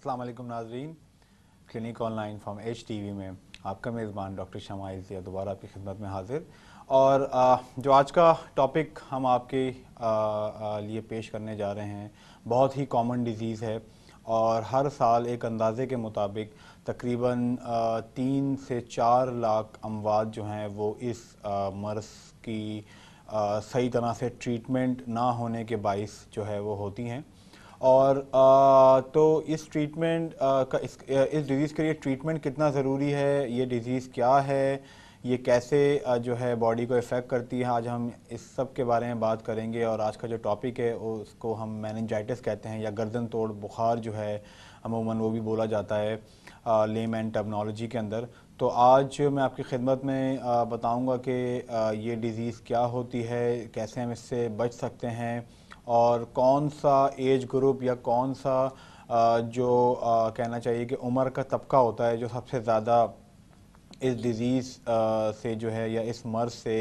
अस्सलाम वालेकुम नाज़रीन, क्लिनिक ऑनलाइन फ्रॉम HTV में आपका मेज़बान डॉक्टर शमाइल ज़िया दोबारा आपकी खिदमत में हाजिर। और जो आज का टॉपिक हम आपके लिए पेश करने जा रहे हैं बहुत ही कॉमन डिज़ीज़ है और हर साल एक अंदाज़े के मुताबिक तकरीबन 3 से 4 लाख अमवात जो हैं वो इस मर्ज़ की सही तरह से ट्रीटमेंट ना होने के बाइस जो है वो होती हैं। और तो इस ट्रीटमेंट का इस डिज़ीज़ के लिए ट्रीटमेंट कितना ज़रूरी है, ये डिज़ीज़ क्या है, ये कैसे जो है बॉडी को इफ़ेक्ट करती है, आज हम इस सब के बारे में बात करेंगे। और आज का जो टॉपिक है उसको हम मेनिंजाइटिस कहते हैं या गर्दन तोड़ बुखार जो है अमूमन वो भी बोला जाता है लेमैन टर्मिनोलॉजी के अंदर। तो आज मैं आपकी खिदमत में बताऊंगा कि ये डिज़ीज़ क्या होती है, कैसे हम इससे बच सकते हैं और कौन सा एज ग्रुप या कौन सा जो कहना चाहिए कि उम्र का तबका होता है जो सबसे ज़्यादा इस डिज़ीज़ से जो है या इस मर्ज़ से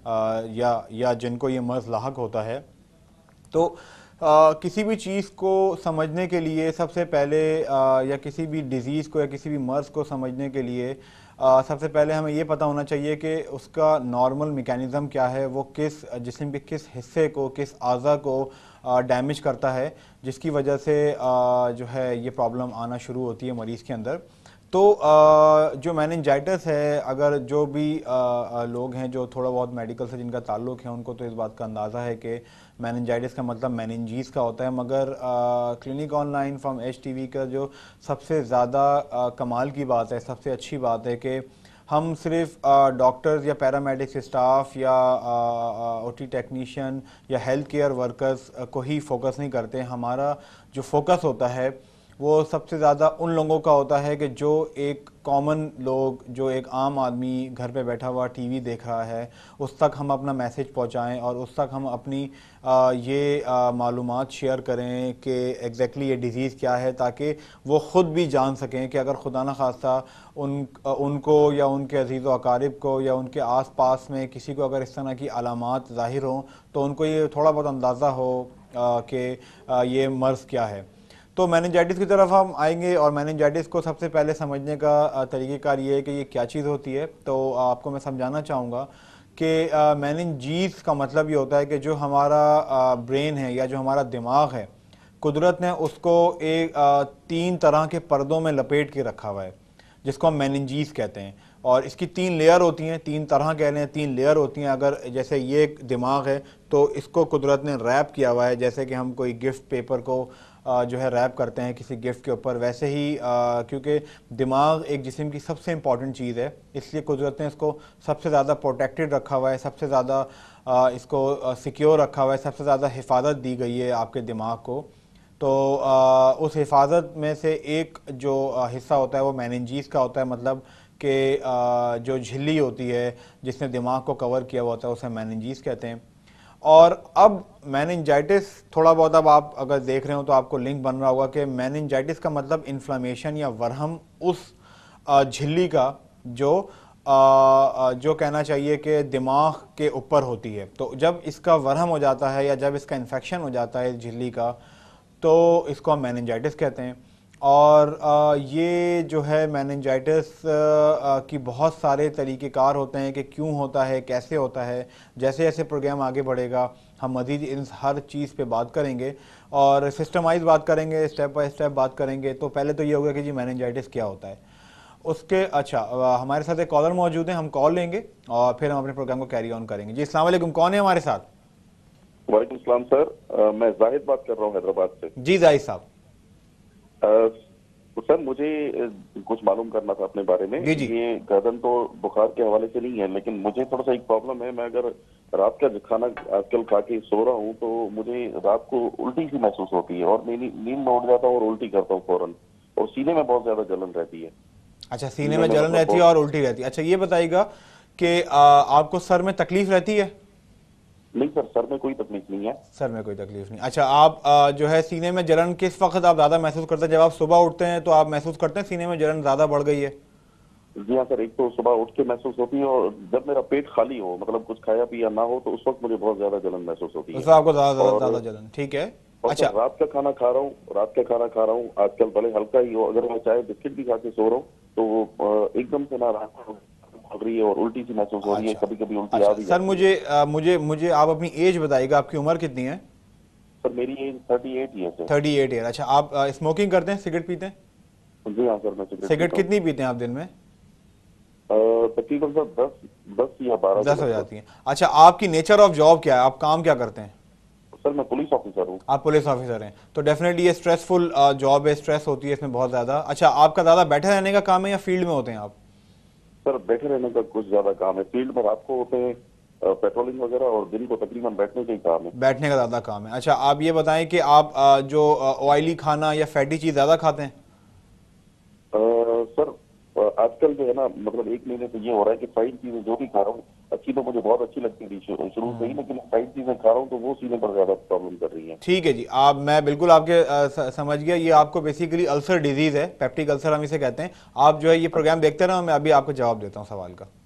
या जिनको ये मर्ज़ लाहक होता है। तो किसी भी चीज़ को समझने के लिए सबसे पहले या किसी भी डिज़ीज़ को या किसी भी मर्ज़ को समझने के लिए सबसे पहले हमें ये पता होना चाहिए कि उसका नॉर्मल मैकेनिज़्म क्या है, वो किस जिस्म के किस हिस्से को, किस आज़ा को डैमेज करता है, जिसकी वजह से जो है ये प्रॉब्लम आना शुरू होती है मरीज़ के अंदर। तो जो मेनिंजाइटिस है, अगर जो भी लोग हैं जो थोड़ा बहुत मेडिकल से जिनका ताल्लुक़ है उनको तो इस बात का अंदाज़ा है कि मेनिंजाइटिस का मतलब मेनिंजीस का होता है, मगर क्लिनिक ऑनलाइन फ्रॉम HTV का जो सबसे ज़्यादा कमाल की बात है, सबसे अच्छी बात है कि हम सिर्फ डॉक्टर्स या पैरामेडिक्स स्टाफ या OT टेक्नीशियन या हेल्थ केयर वर्कर्स को ही फोकस नहीं करते। हमारा जो फोकस होता है वो सबसे ज़्यादा उन लोगों का होता है कि जो एक कॉमन लोग, जो एक आम आदमी घर पे बैठा हुआ टीवी देख रहा है, उस तक हम अपना मैसेज पहुंचाएं और उस तक हम अपनी ये मालूमात शेयर करें कि एग्जैक्टली ये डिज़ीज़ क्या है, ताकि वो ख़ुद भी जान सकें कि अगर खुदा न खास्ता उनको या उनके अजीज़ व अकारिब को या उनके आस पास में किसी को अगर इस तरह की अलामात ज़ाहिर हों तो उनको ये थोड़ा बहुत अंदाज़ा हो कि ये मर्ज़ क्या है। तो मेनिंजाइटिस की तरफ हम आएंगे और मेनिंजाइटिस को सबसे पहले समझने का तरीक़ेकार ये है कि ये क्या चीज़ होती है। तो आपको मैं समझाना चाहूँगा कि मेनिंजीस का मतलब ये होता है कि जो हमारा ब्रेन है या जो हमारा दिमाग है, कुदरत ने उसको एक 3 तरह के पर्दों में लपेट के रखा हुआ है जिसको हम मेनिंजीस कहते हैं। और इसकी 3 लेयर होती हैं, 3 तरह कह लें, 3 लेयर होती हैं। अगर जैसे ये एक दिमाग है तो इसको कुदरत ने रैप किया हुआ है, जैसे कि हम कोई गिफ्ट पेपर को जो है रैप करते हैं किसी गिफ्ट के ऊपर, वैसे ही क्योंकि दिमाग एक जिस्म की सबसे इम्पॉर्टेंट चीज़ है, इसलिए कुदरत ने इसको सबसे ज़्यादा प्रोटेक्टेड रखा हुआ है, सबसे ज़्यादा इसको सिक्योर रखा हुआ है, सबसे ज़्यादा हिफाजत दी गई है आपके दिमाग को। तो उस हिफाजत में से एक जो हिस्सा होता है वो मेनिंजीस का होता है, मतलब कि जो झिल्ली होती है जिसने दिमाग को कवर किया हुआ होता है उसे मेनिंजीस कहते हैं। और अब मेनिंजाइटिस थोड़ा बहुत अब आप अगर देख रहे हो तो आपको लिंक बन रहा होगा कि मेनिंजाइटिस का मतलब इन्फ्लेमेशन या वरहम उस झिल्ली का जो कहना चाहिए कि दिमाग के ऊपर होती है। तो जब इसका वरहम हो जाता है या जब इसका इन्फेक्शन हो जाता है इस झिल्ली का, तो इसको हम मेनिंजाइटिस कहते हैं। और ये जो है मेनिंजाइटिस की बहुत सारे तरीक़ेकार होते हैं कि क्यों होता है, कैसे होता है। जैसे जैसे प्रोग्राम आगे बढ़ेगा हम मज़ीद इन हर चीज़ पे बात करेंगे और सिस्टमाइज बात करेंगे, स्टेप बाय स्टेप बात करेंगे। तो पहले तो ये होगा कि जी मेनिंजाइटिस क्या होता है उसके। अच्छा, हमारे साथ एक कॉलर मौजूद है, हम कॉल लेंगे और फिर हम अपने प्रोग्राम को कैरी ऑन करेंगे। जी अस्सलाम वालेकुम, कौन है हमारे साथ? वालेकुम सलाम सर, मैं जाहिद बात कर रहा हूँ हैदराबाद से। जी जाहिद साहब। तो सर मुझे कुछ मालूम करना था अपने बारे में। जी। ये गर्दन तो बुखार के हवाले से नहीं है, लेकिन मुझे थोड़ा सा एक प्रॉब्लम है। मैं अगर रात का खाना आजकल खा के सो रहा हूँ तो मुझे रात को उल्टी सी महसूस होती है और मेरी नींद में उठ जाता हूँ और उल्टी करता हूँ फौरन, और सीने में बहुत ज्यादा जलन रहती है। अच्छा, सीने में जलन रहती है और उल्टी रहती है। अच्छा, ये बताइएगा कि आपको सर में तकलीफ रहती है? नहीं सर, सर में कोई तकलीफ नहीं है। सर में कोई तकलीफ नहीं। अच्छा, आप जो है सीने में जलन किस वक्त आप ज़्यादा महसूस करते हैं? जब आप सुबह उठते हैं तो आप महसूस करते हैं सीने में जलन ज़्यादा बढ़ गई है? जी हाँ सर, एक तो सुबह उठ के महसूस होती है और जब मेरा पेट खाली हो, मतलब कुछ खाया पिया ना हो, तो उस वक्त मुझे बहुत ज्यादा जलन महसूस होती है। उस वक्त आपको ज़्यादा जलन, ठीक है। और अच्छा। सर रात का खाना खा रहा हूँ आजकल, भले हल्का ही हो, अगर मैं चाय बिस्किट भी खा के सो रहा हूँ तो वो एकदम से ना रात को भाग रही है और उल्टी सी महसूस हो रही है, अच्छा। कभी कभी उल्टी आ अच्छा भी सर, जाती है। मुझे मुझे मुझे आप अपनी एज बताइएगा, आपकी उम्र कितनी है? सर मेरी एज 38 ईयर्स है। 38 ईयर। अच्छा, आप स्मोकिंग करते हैं, सिगरेट पीते हैं? जी हाँ सर, मैं सिगरेट सिगरेट पीता हूँ। कितनी पीते हैं आप दिन में? तकरीबन सर 10 या 12 के 10 हो लगभग। जाती हैं। अच्छा, आपकी नेचर ऑफ जॉब क्या है, आप काम क्या करते हैं? सर मैं पुलिस ऑफिसर हूँ। आप पुलिस ऑफिसर हैं, तो डेफिनेटली ये स्ट्रेसफुल जॉब है, स्ट्रेस होती है इसमें बहुत ज़्यादा। अच्छा, आपका ज़्यादा बैठे रहने का काम है या फील्ड में होते हैं आप? सर बैठे रहने का कुछ ज्यादा काम है, फील्ड में रात को होते हैं पेट्रोलिंग वगैरह, और दिन को तकरीबन बैठने का ही काम है। बैठने का ज़्यादा काम है। अच्छा, आप ये बताएं कि आप जो ऑयली खाना या फैटी चीज़ ज़्यादा खाते हैं? सर आजकल जो है ना, मतलब 1 महीने से ये हो रहा है कि फ्राइड चीजें जो भी खा रहा हूँ, अच्छी तो मुझे बहुत अच्छी लगती थी शुरू से ही, लेकिन फ्राइड चीजें खा रहा हूँ तो वो सीने पर ज्यादा प्रॉब्लम कर रही है। ठीक है जी, आप मैं बिल्कुल आपके समझ गया। ये आपको बेसिकली अल्सर डिजीज़ है, पेप्टिक अल्सर हम इसे कहते हैं। आप जो है ये प्रोग्राम देखते रहो, मैं अभी आपको जवाब देता हूँ सवाल का।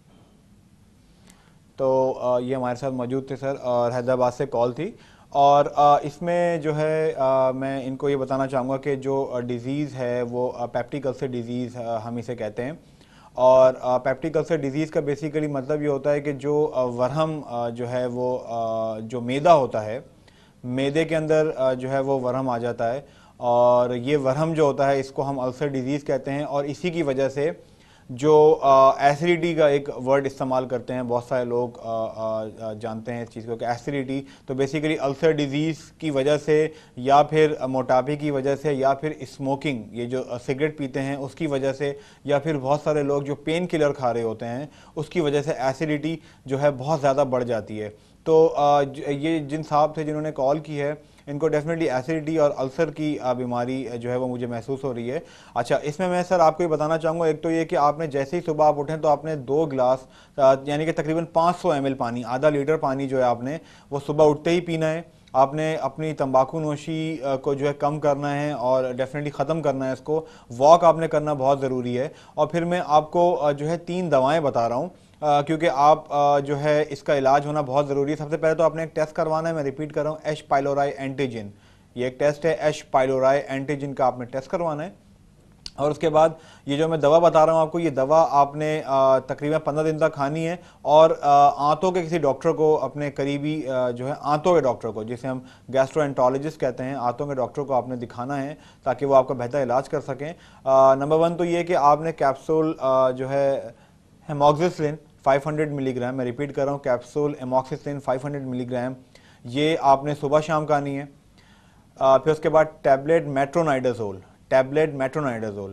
तो ये हमारे साथ मौजूद थे सर, और हैदराबाद से कॉल थी। और इसमें जो है मैं इनको ये बताना चाहूँगा कि जो डिज़ीज़ है वो पेप्टिक अल्सर डिज़ीज़ हम इसे कहते हैं। और पेप्टिक अल्सर डिज़ीज़ का बेसिकली मतलब ये होता है कि जो वरहम जो है वो जो मैदा होता है, मैदे के अंदर जो है वो वरहम आ जाता है। और ये वरहम जो होता है इसको हम अल्सर डिजीज़ कहते हैं। और इसी की वजह से जो एसिडिटी का एक वर्ड इस्तेमाल करते हैं, बहुत सारे लोग जानते हैं इस चीज़ को कि एसिडिटी, तो बेसिकली अल्सर डिजीज़ की वजह से, या फिर मोटापे की वजह से, या फिर स्मोकिंग, ये जो सिगरेट पीते हैं उसकी वजह से, या फिर बहुत सारे लोग जो पेन किलर खा रहे होते हैं उसकी वजह से एसिडिटी जो है बहुत ज़्यादा बढ़ जाती है। तो ये जिन साहब थे जिन्होंने कॉल की है, इनको डेफिनेटली एसिडिटी और अल्सर की बीमारी जो है वो मुझे महसूस हो रही है। अच्छा, इसमें मैं सर आपको ये बताना चाहूँगा, एक तो ये कि आपने जैसे ही सुबह आप उठें तो आपने 2 गिलास यानी कि तकरीबन 500 ml पानी, आधा लीटर पानी जो है आपने वो सुबह उठते ही पीना है। आपने अपनी तंबाकू नोशी को जो है कम करना है और डेफिनेटली ख़त्म करना है इसको। वॉक आपने करना बहुत ज़रूरी है। और फिर मैं आपको जो है 3 दवाएं बता रहा हूँ, क्योंकि आप जो है इसका इलाज होना बहुत ज़रूरी है। सबसे पहले तो आपने एक टेस्ट करवाना है, मैं रिपीट कर रहा हूँ, एच पाइलोराई एंटीजन। ये एक टेस्ट है, एच पाइलोराई एंटीजन का आपने टेस्ट करवाना है। और उसके बाद ये जो मैं दवा बता रहा हूँ आपको, ये दवा आपने तकरीबन 15 दिन तक खानी है। और आंतों के किसी डॉक्टर को, अपने करीबी जो है आंतों के डॉक्टर को, जिसे हम गैस्ट्रोएंटरोलॉजिस्ट कहते हैं, आंतों के डॉक्टर को आपने दिखाना है ताकि वो आपका बेहतर इलाज कर सकें। नंबर 1 तो ये कि आपने कैप्सूल जो है हेमोक्सिसिलिन 500 मिलीग्राम, मैं रिपीट कर रहा हूँ, कैप्सूल एमॉक्सिसिलिन 500 मिलीग्राम, ये आपने सुबह शाम खानी है। फिर उसके बाद टैबलेट मेट्रोनाइडाजोल, टैबलेट मेट्रोनाइडाजोल,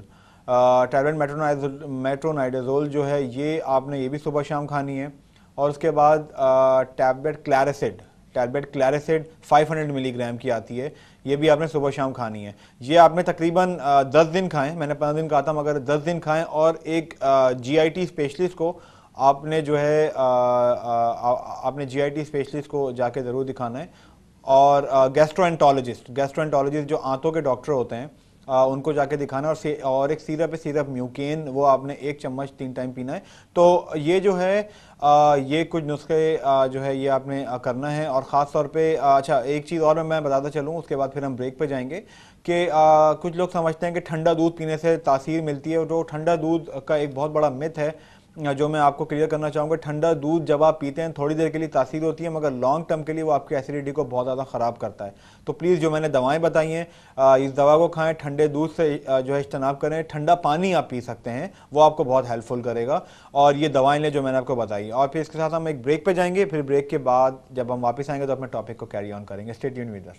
मेट्रोनाइडाजोल जो है ये आपने ये भी सुबह शाम खानी है। और उसके बाद tablet Claricid, tablet Claricid 500 milligram की आती है, ये भी आपने सुबह शाम खानी है। ये आपने तकरीबन 10 दिन खाएं, मैंने 15 दिन कहा था मगर 10 दिन खाएं। और एक जीआईटी स्पेशलिस्ट को आपने जो है आपने जीआईटी स्पेशलिस्ट को जाके ज़रूर दिखाना है। और गैस्ट्रोएंटरोलॉजिस्ट, गैस्ट्रोएंटरोलॉजिस्ट जो आंतों के डॉक्टर होते हैं उनको जाके दिखाना है। और एक सिरप है, सिरप म्यूकेन, वो आपने 1 चम्मच 3 टाइम पीना है। तो ये जो है ये कुछ नुस्खे जो है ये आपने करना है। और ख़ास तौर पे अच्छा, एक चीज़ और मैं बताता चलूँ, उसके बाद फिर हम ब्रेक पे जाएंगे कि कुछ लोग समझते हैं कि ठंडा दूध पीने से तासीर मिलती है। जो ठंडा दूध का एक बहुत बड़ा मिथ है जो मैं आपको क्लियर करना चाहूँगा। ठंडा दूध जब आप पीते हैं थोड़ी देर के लिए तासीर होती है, मगर लॉन्ग टर्म के लिए वो आपकी एसिडिटी को बहुत ज़्यादा ख़राब करता है। तो प्लीज़ जो मैंने दवाएं बताई हैं इस दवा को खाएं, ठंडे दूध से जो है इज्तनाब करें, ठंडा पानी आप पी सकते हैं, वो आपको बहुत हेल्पफुल करेगा। और ये दवाएं लें जो मैंने आपको बताई। और फिर इसके साथ हम एक ब्रेक पर जाएंगे, फिर ब्रेक के बाद जब हम वापस आएंगे तो अपने टॉपिक को कैरी ऑन करेंगे। Stay tuned with us.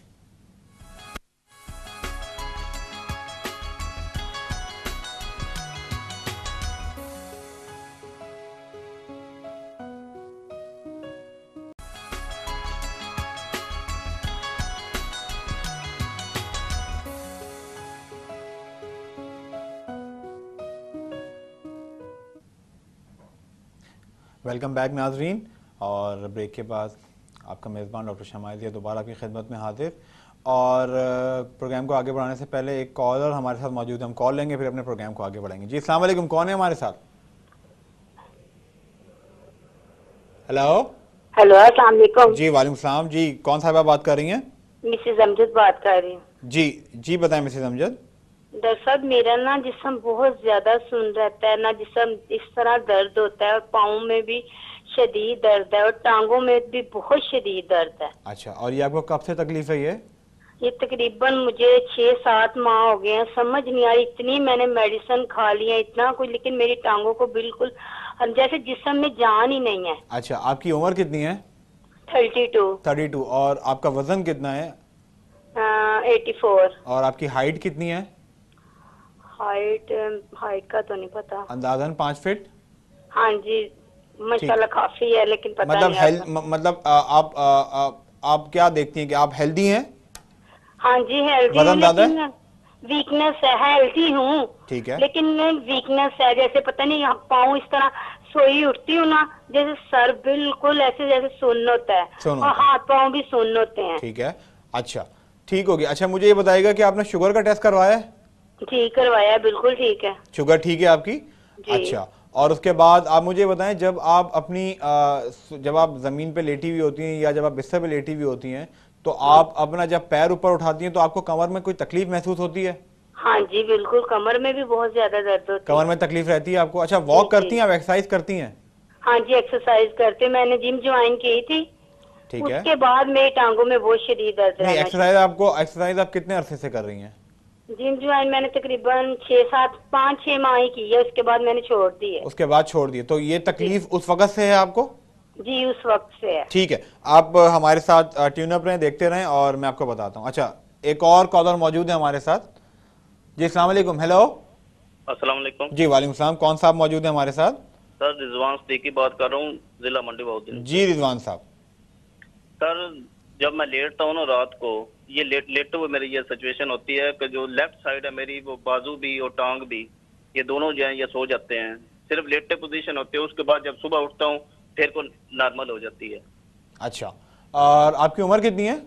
Welcome back नाजरीन। और ब्रेक के बाद आपका मेज़बान डॉक्टर शमाइल ज़िया दोबारा आपकी खिदमत में हाजिर। और प्रोग्राम को आगे बढ़ाने से पहले एक कॉलर हमारे साथ मौजूद है, हम कॉल लेंगे फिर अपने प्रोग्राम को आगे बढ़ाएंगे। जी अस्सलाम वालेकुम, कौन है हमारे साथ? हेलो। हेलो अस्सलाम वालेकुम। जी वालेकुम सलाम जी, कौन साहबा बात कर रही हैं? मिसेज अमजद बात कर रही हूँ। जी जी, बताएं मिसेज अमजद। डॉक्टर साहब, मेरा ना जिस्म बहुत ज्यादा सुन रहता है, ना जिस्म इस तरह दर्द होता है, और पाँव में भी शदीद दर्द है, और टांगों में भी बहुत शदीद दर्द है। अच्छा, और ये आपको कब से तकलीफ है ये तकरीबन मुझे 6-7 माह हो गए हैं। समझ नहीं आ रही, इतनी मैंने मेडिसिन खा ली है, इतना कुछ, लेकिन मेरी टांगों को बिल्कुल जैसे जिस्म में जान ही नहीं है। अच्छा, आपकी उम्र कितनी है? 32। 32। और आपका वजन कितना है? 84। और आपकी हाइट कितनी है? हाइट हाइट का तो नहीं पता। अंदाजन 5 फीट। हाँ जी, ठीक। माशाल्लाह काफी है, लेकिन पता मतलब नहीं आपका। मतलब आप क्या देखती हैं कि आप हेल्दी हैं? हाँ जी, हेल्दी हूँ, वजन ज्यादा लेकिन है? वीकनेस है। हेल्दी हूँ, ठीक है। लेकिन वीकनेस है। जैसे पता नहीं, यहाँ पाँव इस तरह सोई उठती हूँ ना, जैसे सर बिल्कुल ऐसे जैसे सुन्न होता है, सुन और होता है। हाथ पाँव भी सुन्न होते हैं। ठीक है। अच्छा, ठीक हो गया। अच्छा, मुझे ये बताइएगा कि आपने शुगर का टेस्ट करवाया है? ठीक करवाया है, बिल्कुल ठीक है शुगर ठीक है आपकी? जी। अच्छा, और उसके बाद आप मुझे बताएं, जब आप अपनी जब आप ज़मीन पे लेटी हुई होती हैं या जब आप बिस्तर पे लेटी हुई होती हैं, तो आप अपना जब पैर ऊपर उठाती हैं तो आपको कमर में कोई तकलीफ महसूस होती है? हाँ जी, बिल्कुल, कमर में भी बहुत ज्यादा दर्द होती कमर है। में तकलीफ रहती है आपको? अच्छा, जी वॉक करती जी। हैं आप, एक्सरसाइज करती हैं? हाँ जी, एक्सरसाइज करते, मैंने जिम ज्वाइन की थी, ठीक है। उसके बाद मेरी टांगों में बहुत शदीद दर्द नहीं, रहना शुरू। एक्सरसाइज आप कितने अरसे से कर रही हैं? जिम ज्वाइन मैंने तकरीबन 6-7 5-6 माह ही की है, उसके बाद मैंने छोड़ दी है। उसके बाद छोड़ दिए, तो ये जी तकलीफ उस वक्त से है आपको? जी, उस वक्त से है। ठीक है। आप हमारे साथ ट्यून अप रहें, देखते रहें और मैं आपको बताता हूँ। अच्छा, एक और कॉलर मौजूद है हमारे साथ। जी, अस्सलाम वालेकुम। हेलो। अस्सलाम वालेकुम। जी, वालेकुम सलाम। कौन साहब मौजूद है हमारे साथ? सर, रिजवान सिद्दीकी बात कर रहा हूँ, जिला मंडी बहाउद्दीन से। जी रिजवान साहब। सर, जब मैं लेटता हूँ ना रात को, ये लेटते हुए मेरी ये सिचुएशन होती है कि जो लेफ्ट साइड है मेरी, वो बाजू भी और टांग भी, ये दोनों जो है ये सो जाते हैं। सिर्फ लेटे पोजीशन होती है, उसके बाद जब सुबह उठता हूँ फिर को नॉर्मल हो जाती है। अच्छा, और आपकी उम्र कितनी है?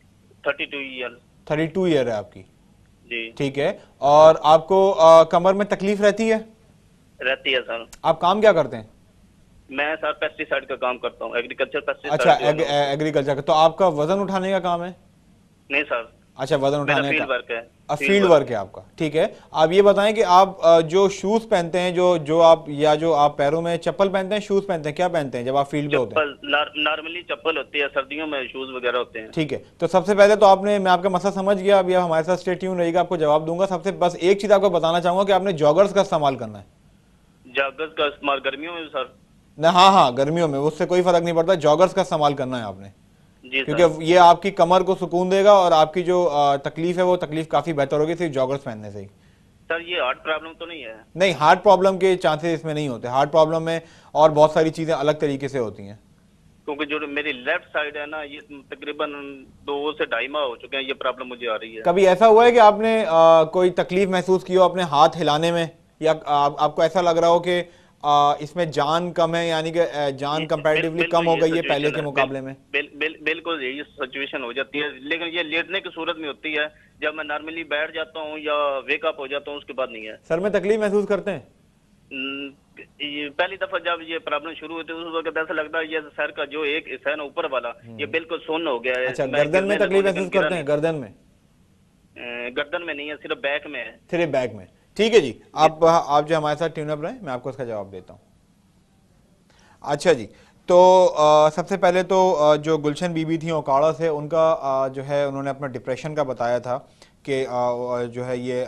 32 ईयर। 32 ईयर है आपकी? जी। ठीक है। और आपको कमर में तकलीफ रहती है? रहती है सर। आप काम क्या करते हैं? मैं सर पेस्टिसाइड का काम करता हूँ, एग्रीकल्चर अच्छा, पेस्टिसाइड जो है ना एग्रीकल्चर का। तो आपका वजन उठाने का काम है? नहीं सर, अच्छा, वजन मेरा उठाने का। फील्ड वर्क है। अब फील्ड वर्क है आपका, ठीक है। आप ये बताएं कि आप जो शूज पहनते हैं, जो जो आप या जो आप पैरों में चप्पल पहनते हैं, शूज पहनते हैं, क्या पहनते हैं जब आप फील्ड पे होते हैं? चप्पल नॉर्मली चप्पल होती है, सर्दियों में शूज वगैरह होते हैं। ठीक है। तो सबसे पहले तो आपने, मैं आपका मसला समझ गया, अभी आप हमारे साथ स्टे ट्यून रहिएगा, आपको जवाब दूंगा। सबसे बस एक चीज आपको बताना चाहूंगा कि आपने जॉगर्स का इस्तेमाल करना है। जॉगर्स का इस्तेमाल गर्मियों में भी सर? ना, हाँ हाँ, गर्मियों में उससे कोई फर्क नहीं पड़ता, जॉगर्स का इस्तेमाल करना है आपने, जी सर। क्योंकि ये आपकी कमर को सुकून देगा और आपकी जो तकलीफ है वो तकलीफ काफी बेहतर होगी सिर्फ जॉगर्स पहनने से ही। सर, ये हार्ट प्रॉब्लम तो नहीं है? नहीं, हार्ट प्रॉब्लम के चांसेस इसमें नहीं होते। हार्ट प्रॉब्लम में और बहुत सारी चीजें अलग तरीके से होती हैं। क्योंकि जो मेरी लेफ्ट साइड है ना, ये तकरीबन 2 से 2.5 माह हो चुके हैं, ये प्रॉब्लम मुझे आ रही है। कभी ऐसा हुआ है कि आपने कोई तकलीफ महसूस की हो अपने हाथ हिलाने में, या आपको ऐसा लग रहा हो कि इसमें जान कम है, यानी कि जान कंपैरेटिवली कम हो गई है पहले के मुकाबले में? बिल्कुल यही सिचुएशन हो जाती है, लेकिन ये लेटने की सूरत में होती है। जब मैं नॉर्मली बैठ जाता हूँ या वेकअप हो जाता हूँ, उसके बाद नहीं है। सर में तकलीफ महसूस करते हैं? ये पहली दफा जब ये प्रॉब्लम शुरू होती है, उस वक्त ऐसा लगता है ये सर का जो एक हिस्सा है ना ऊपर वाला, ये बिल्कुल सुन्न हो गया है। अच्छा, मैं गर्दन में गिरने तकलीफ लगूं, लेकिन महसूस गिरा करते हैं? नहीं। गर्दन में? गर्दन में नहीं है, सिर्फ बैक में है। सिर्फ बैक में? ठीक है जी, आप जो हमारे साथ ट्यून अप रहे, मैं आपको इसका जवाब देता हूँ। अच्छा जी, तो सबसे पहले तो जो गुलशन बीबी थी ओकाड़ा से, उनका जो है उन्होंने अपना डिप्रेशन का बताया था कि जो है ये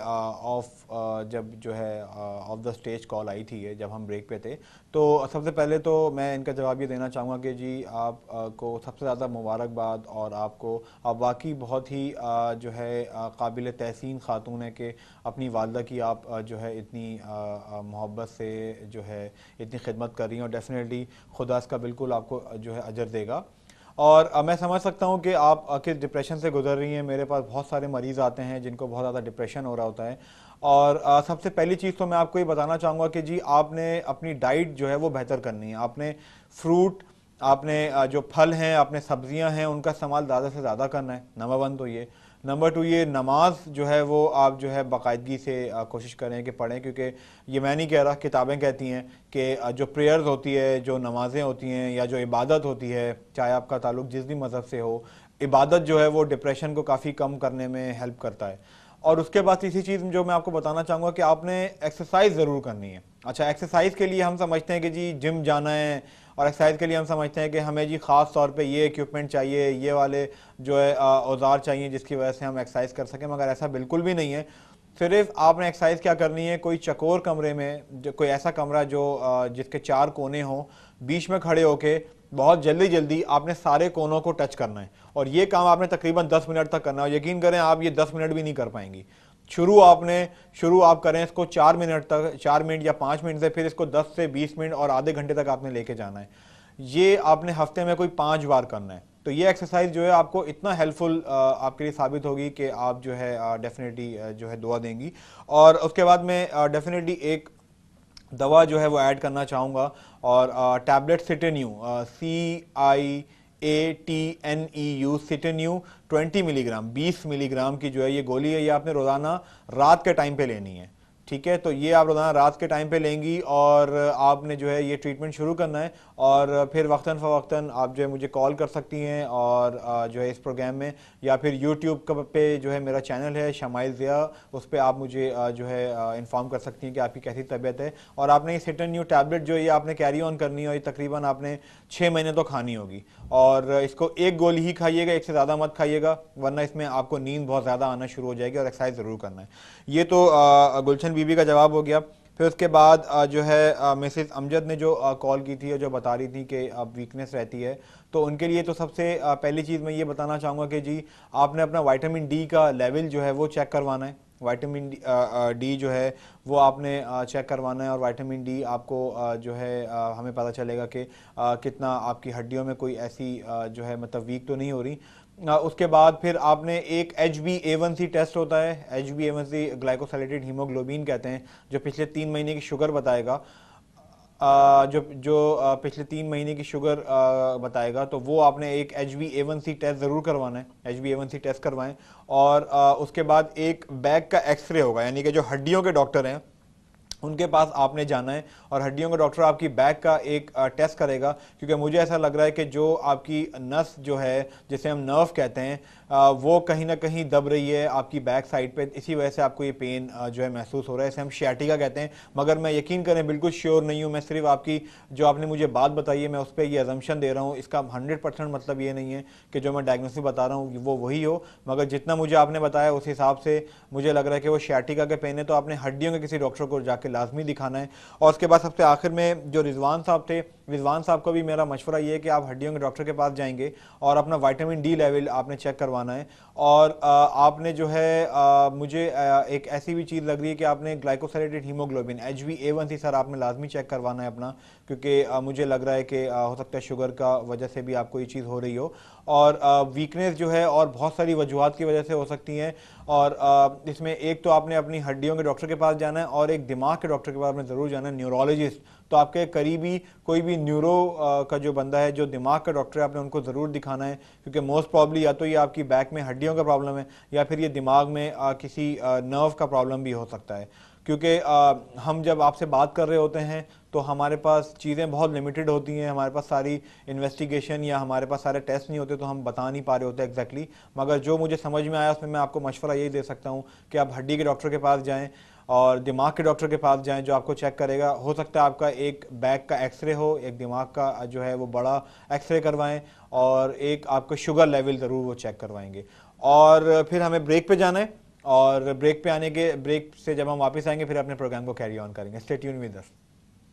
जब जो है ऑफ द स्टेज कॉल आई थी, ये जब हम ब्रेक पे थे, तो सबसे पहले तो मैं इनका जवाब ये देना चाहूँगा कि जी आप को सबसे ज़्यादा मुबारकबाद, और आप वाकई बहुत ही जो है काबिल तहसीन खातून है कि अपनी वालदा की आप जो है इतनी मोहब्बत से जो है इतनी खिदमत कर रही हैं, और डेफिनेटली खुदा इसका बिल्कुल आपको जो है अजर देगा। और मैं समझ सकता हूँ कि आप किस डिप्रेशन से गुजर रही हैं। मेरे पास बहुत सारे मरीज़ आते हैं जिनको बहुत ज़्यादा डिप्रेशन हो रहा होता है, और सबसे पहली चीज़ तो मैं आपको ये बताना चाहूँगा कि जी आपने अपनी डाइट जो है वो बेहतर करनी है। आपने फ्रूट, आपने जो फल हैं, आपने सब्जियां हैं, उनका इस्तेमाल ज़्यादा से ज़्यादा करना है। नंबर 1 तो ये। नंबर 2, ये नमाज जो है वो आप जो है बाकायदगी से कोशिश करें कि पढ़ें, क्योंकि ये मैं नहीं कह रहा, किताबें कहती हैं कि जो प्रेयर्स होती है, जो नमाज़ें होती हैं, या जो इबादत होती है, चाहे आपका ताल्लुक़ जिस भी मज़हब से हो, इबादत जो है वो डिप्रेशन को काफ़ी कम करने में हेल्प करता है। और उसके बाद तीसरी चीज़ जो मैं आपको बताना चाहूँगा कि आपने एक्सरसाइज ज़रूर करनी है। अच्छा, एक्सरसाइज के लिए हम समझते हैं कि जी जिम जाना है, और एक्सरसाइज के लिए हम समझते हैं कि हमें जी ख़ास तौर पे ये इक्विपमेंट चाहिए, ये वाले जो है औजार चाहिए जिसकी वजह से हम एक्सरसाइज कर सकें, मगर ऐसा बिल्कुल भी नहीं है। सिर्फ आपने एक्सरसाइज क्या करनी है, कोई चकोर कमरे में, जो कोई ऐसा कमरा जो जिसके 4 कोने हों, बीच में खड़े होके बहुत जल्दी जल्दी आपने सारे कोनों को टच करना है, और ये काम आपने तकरीबन 10 मिनट तक करना है। यकीन करें आप ये 10 मिनट भी नहीं कर पाएंगी। शुरू आप करें इसको 4 मिनट तक, 4 मिनट या 5 मिनट से, फिर इसको 10 से 20 मिनट और आधे घंटे तक आपने लेके जाना है। ये आपने हफ्ते में कोई 5 बार करना है। तो ये एक्सरसाइज जो है आपको इतना हेल्पफुल आपके लिए साबित होगी कि आप जो है डेफिनेटली जो है दुआ देंगी। और उसके बाद में डेफिनेटली एक दवा जो है वो ऐड करना चाहूँगा, और टैबलेट सिटेन्यू, CIATNEU, सिटेन्यू 20 मिलीग्राम, 20 मिलीग्राम की जो है ये गोली है, ये आपने रोज़ाना रात के टाइम पे लेनी है। ठीक है, तो ये आप रोज़ाना रात के टाइम पे लेंगी, और आपने जो है ये ट्रीटमेंट शुरू करना है, और फिर वक्तन फ़वक्तन आप जो है मुझे कॉल कर सकती हैं, और जो है इस प्रोग्राम में, या फिर यूट्यूब पे जो है मेरा चैनल है शमाइल ज़िया, उस पर आप मुझे जो है इन्फॉर्म कर सकती हैं कि आपकी कैसी तबीयत है। और आपने ये सिटेन्यू टैबलेट जो है ये आपने कैरी ऑन करनी है, और ये तकरीबन आपने 6 महीने तो खानी होगी, और इसको एक गोली ही खाइएगा, एक से ज़्यादा मत खाइएगा, वरना इसमें आपको नींद बहुत ज़्यादा आना शुरू हो जाएगी, और एक्सरसाइज ज़रूर करना है। ये तो गुलशन बीबी का जवाब हो गया। फिर उसके बाद जो है मिसेस अमजद ने जो कॉल की थी और जो बता रही थी कि अब वीकनेस रहती है, तो उनके लिए तो सबसे पहली चीज़ मैं ये बताना चाहूँगा कि जी आपने अपना विटामिन डी का लेवल जो है वो चेक करवाना है। विटामिन डी जो है वो आपने चेक करवाना है, और विटामिन डी आपको जो है हमें पता चलेगा कि कितना आपकी हड्डियों में कोई ऐसी जो है मतलब वीक तो नहीं हो रही। उसके बाद फिर आपने एक HbA1c टेस्ट होता है, HbA1c ग्लाइकोसाइलेटेड हीमोग्लोबिन कहते हैं, जो पिछले 3 महीने की शुगर बताएगा, जो पिछले 3 महीने की शुगर बताएगा, तो वो आपने एक HbA1c टेस्ट ज़रूर करवाना है, HbA1c टेस्ट करवाएं। और उसके बाद एक बैक का एक्सरे होगा, यानी कि जो हड्डियों के डॉक्टर हैं उनके पास आपने जाना है, और हड्डियों का डॉक्टर आपकी बैक का एक टेस्ट करेगा, क्योंकि मुझे ऐसा लग रहा है कि जो आपकी नस जो है जिसे हम नर्व कहते हैं वो कहीं ना कहीं दब रही है आपकी बैक साइड पे, इसी वजह से आपको ये पेन जो है महसूस हो रहा है। इसे हम शियाटिका कहते हैं, मगर मैं यकीन करें बिल्कुल श्योर नहीं हूँ, मैं सिर्फ आपकी जो आपने मुझे बात बताई है मैं उस पर ये अजम्पशन दे रहा हूँ। इसका 100% मतलब ये नहीं है कि जो मैं डायग्नोसिस बता रहा हूँ वो वही हो, मगर जितना मुझे आपने बताया उस हिसाब से मुझे लग रहा है कि वो शियाटिका के पेन है, तो आपने हड्डियों के किसी डॉक्टर को जाके लाजमी दिखाना है। और उसके बाद सबसे आखिर में जो रिजवान साहब थे, रिजवान साहब को भी मेरा मशवरा ये है कि आप हड्डियों के डॉक्टर के पास जाएंगे और अपना विटामिन डी लेवल आपने चेक करवाना है। और आपने जो है मुझे एक ऐसी भी चीज़ लग रही है कि आपने ग्लाइकोसाइलेटेड हीमोग्लोबिन HbA1c सर आपने लाजमी चेक करवाना है अपना, क्योंकि मुझे लग रहा है कि हो सकता है शुगर का वजह से भी आपको ये चीज़ हो रही हो, और वीकनेस जो है और बहुत सारी वजूहत की वजह से हो सकती हैं। और इसमें एक तो आपने अपनी हड्डियों के डॉक्टर के पास जाना है, और एक दिमाग के डॉक्टर के पास आपने ज़रूर जाना है, न्यूरोलॉजिस्ट। तो आपके करीबी कोई भी न्यूरो का जो बंदा है, जो दिमाग का डॉक्टर है, आपने उनको ज़रूर दिखाना है, क्योंकि मोस्ट प्रॉब्ली या तो ये आपकी बैक में हड्डियों का प्रॉब्लम है, या फिर ये दिमाग में किसी नर्व का प्रॉब्लम भी हो सकता है। क्योंकि हम जब आपसे बात कर रहे होते हैं तो हमारे पास चीज़ें बहुत लिमिटेड होती हैं, हमारे पास सारी इन्वेस्टिगेशन या हमारे पास सारे टेस्ट नहीं होते, तो हम बता नहीं पा रहे होते एग्जैक्टली। मगर जो मुझे समझ में आया उसमें मैं आपको मशवरा यही दे सकता हूँ कि आप हड्डी के डॉक्टर के पास जाएं और दिमाग के डॉक्टर के पास जाएं, जो आपको चेक करेगा। हो सकता है आपका एक बैक का एक्सरे हो, एक दिमाग का जो है वो बड़ा एक्सरे करवाएं, और एक आपको शुगर लेवल ज़रूर वो चेक करवाएंगे। और फिर हमें ब्रेक पे जाना है, और ब्रेक से जब हम वापस आएंगे फिर अपने प्रोग्राम को कैरी ऑन करेंगे। Stay tune with us.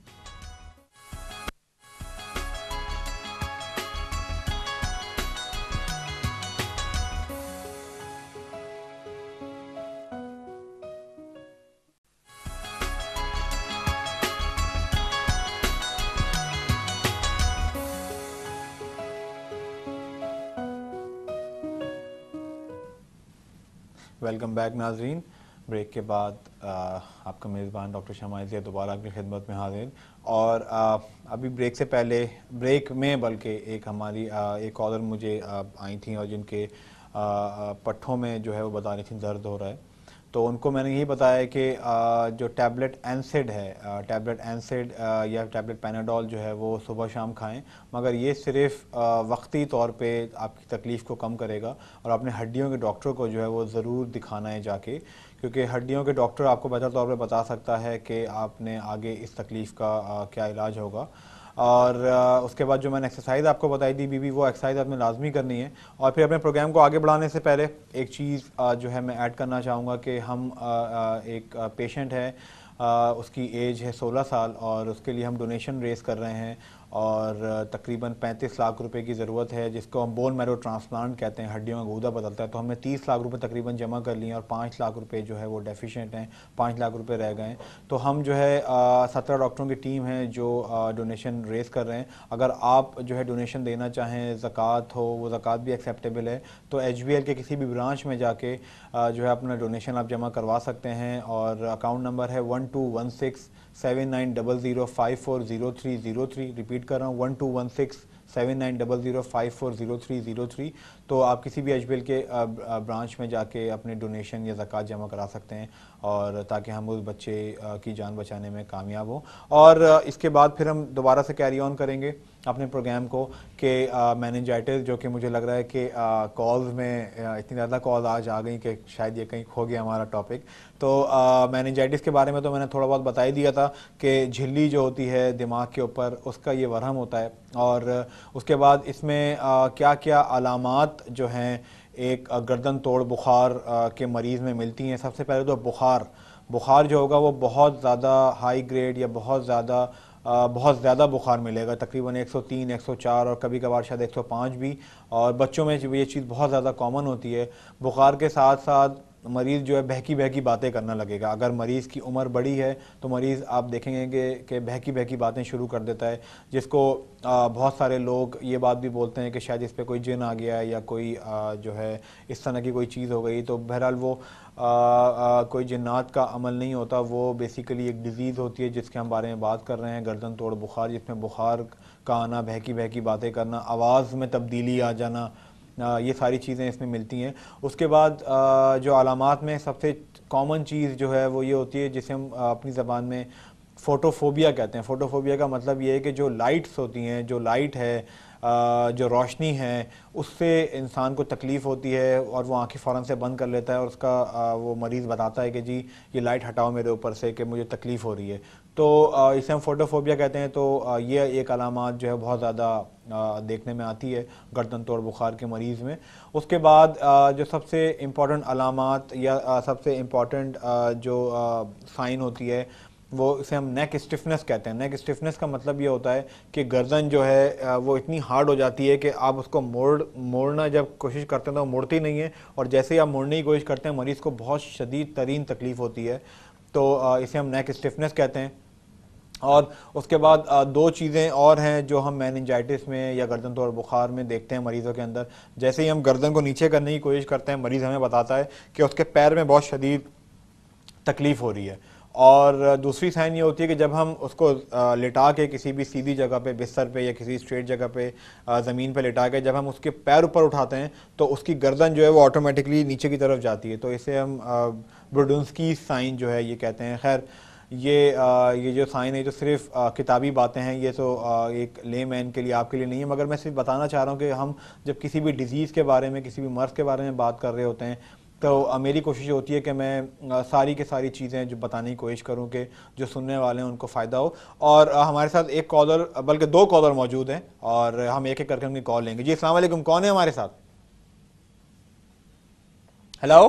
Welcome back नाजरीन। ब्रेक के बाद आपका मेज़बान डॉक्टर शमाइल ज़िया दोबारा आपकी खिदमत में हाजिर। और अभी ब्रेक से पहले, ब्रेक में बल्कि एक हमारी एक कॉलर मुझे आई थी और जिनके पट्ठों में जो है वो बता रही थी दर्द हो रहा है। तो उनको मैंने यही बताया कि जो टैबलेट एनसिड है, टैबलेट एनसिड या टैबलेट पैनाडोल जो है वो सुबह शाम खाएं, मगर ये सिर्फ वक्ती तौर पे आपकी तकलीफ़ को कम करेगा। और अपने हड्डियों के डॉक्टर को जो है वो ज़रूर दिखाना है जाके, क्योंकि हड्डियों के डॉक्टर आपको बेहतर तौर पे बता सकता है कि आपने आगे इस तकलीफ़ का क्या इलाज होगा। और उसके बाद जो मैंने एक्सरसाइज आपको बताई थी बीबी, वो एक्सरसाइज आपने लाजमी करनी है। और फिर अपने प्रोग्राम को आगे बढ़ाने से पहले एक चीज़ जो है मैं ऐड करना चाहूँगा कि हम एक पेशेंट है, उसकी एज है 16 साल और उसके लिए हम डोनेशन रेज़ कर रहे हैं और तकरीबन 35 लाख रुपए की ज़रूरत है, जिसको हम बोन मैरो ट्रांसप्लांट कहते हैं, हड्डियों का गूदा बदलता है। तो हमने 30 लाख रुपए तकरीबन जमा कर लिए और 5 लाख रुपए जो है वो डेफिशिएंट हैं, 5 लाख रुपए रह गए। तो हम जो है 17 डॉक्टरों की टीम है जो डोनेशन रेज़ कर रहे हैं। अगर आप जो है डोनेशन देना चाहें, ज़कात हो, वो ज़कात भी एक्सेप्टेबल है, तो HBL के किसी भी ब्रांच में जाके जो है अपना डोनेशन आप जमा करवा सकते हैं। और अकाउंट नंबर है 12167900540303। रिपीट कर रहा हूँ 12167900540303। तो आप किसी भी HBL के ब्रांच में जाके अपने डोनेशन या ज़कात जमा करा सकते हैं, और ताकि हम उस बच्चे की जान बचाने में कामयाब हों। और इसके बाद फिर हम दोबारा से कैरी ऑन करेंगे अपने प्रोग्राम को कि मेनिंजाइटिस, जो कि मुझे लग रहा है कि कॉल्स में इतनी ज़्यादा कॉल आज आ गई कि शायद ये कहीं खो गया हमारा टॉपिक। तो मेनिंजाइटिस के बारे में तो मैंने थोड़ा बहुत बता ही दिया था कि झिल्ली जो होती है दिमाग के ऊपर, उसका ये वरम होता है। और उसके बाद इसमें क्या क्या अलामात जो हैं एक गर्दन तोड़ बुखार के मरीज़ में मिलती हैं। सबसे पहले तो बुखार जो होगा वो बहुत ज़्यादा हाई ग्रेड या बहुत ज़्यादा बुखार मिलेगा, तकरीबन 103, 104 और कभी कभार शायद 105 भी। और बच्चों में ये चीज़ बहुत ज़्यादा कॉमन होती है। बुखार के साथ साथ मरीज़ जो है बहकी बातें करना लगेगा। अगर मरीज़ की उम्र बड़ी है तो मरीज़ आप देखेंगे कि बहकी बातें शुरू कर देता है, जिसको बहुत सारे लोग ये बात भी बोलते हैं कि शायद इस पे कोई जिन आ गया है या कोई जो है इस तरह की कोई चीज़ हो गई। तो बहरहाल वो कोई जिन्नात का अमल नहीं होता, वो बेसिकली एक डिज़ीज़ होती है जिसके हम बारे में बात कर रहे हैं, गर्दन तोड़ बुखार, जिसमें बुखार का आना, बहकी बातें करना, आवाज़ में तब्दीली आ जाना, ये सारी चीज़ें इसमें मिलती हैं। उसके बाद जो अलामात में सबसे कॉमन चीज़ जो है वो ये होती है जिसे हम अपनी ज़बान में फ़ोटोफोबिया कहते हैं। फ़ोटोफोबिया का मतलब ये है कि जो लाइट्स होती हैं, जो लाइट है, जो रोशनी है, उससे इंसान को तकलीफ़ होती है और वो आंखें फ़ौरन से बंद कर लेता है और उसका वो मरीज़ बताता है कि जी ये लाइट हटाओ मेरे ऊपर से कि मुझे तकलीफ़ हो रही है। तो इसे हम फ़ोटोफोबिया कहते हैं। तो ये एक अलामात जो है बहुत ज़्यादा देखने में आती है गर्दन तोड़ बुखार के मरीज़ में। उसके बाद जो सबसे इम्पॉर्टेंट अलामात या सबसे इम्पॉर्टेंट जो साइन होती है वो इसे हम नेक स्टिफनेस कहते हैं। नेक स्टिफनेस का मतलब ये होता है कि गर्दन जो है वो इतनी हार्ड हो जाती है कि आप उसको मोड़ना जब कोशिश करते हैं तो वो मुड़ती नहीं है, और जैसे ही आप मोड़ने की कोशिश करते हैं मरीज़ को बहुत शदीद तरीन तकलीफ़ होती है। तो इसे हम नेक स्टिफनेस कहते हैं। और उसके बाद दो चीज़ें और हैं जो हम मेनिंजाइटिस में या गर्दन तोड़ बुखार में देखते हैं मरीज़ों के अंदर। जैसे ही हम गर्दन को नीचे करने की कोशिश करते हैं, मरीज़ हमें बताता है कि उसके पैर में बहुत शदीद तकलीफ़ हो रही है। और दूसरी साइन ये होती है कि जब हम उसको लिटा के किसी भी सीधी जगह पे, बिस्तर पे या किसी स्ट्रेट जगह पे ज़मीन पे लिटा के जब हम उसके पैर ऊपर उठाते हैं तो उसकी गर्दन जो है वो ऑटोमेटिकली नीचे की तरफ जाती है। तो इसे हम ब्रोडुन्स्की साइन जो है ये कहते हैं। खैर ये जो साइन है तो सिर्फ किताबी बातें हैं, ये तो एक लेमैन के लिए, आपके लिए नहीं है, मगर मैं सिर्फ बताना चाह रहा हूँ कि हम जब किसी भी डिज़ीज़ के बारे में, किसी भी मर्ज़ के बारे में बात कर रहे होते हैं तो मेरी कोशिश होती है कि मैं सारी की सारी चीज़ें जो बताने की कोशिश करूं कि जो सुनने वाले हैं उनको फ़ायदा हो। और हमारे साथ एक कॉलर, बल्कि दो कॉलर मौजूद हैं और हम एक एक करके उनकी कॉल लेंगे। जी अस्सलाम वालेकुम, कौन है हमारे साथ? हेलो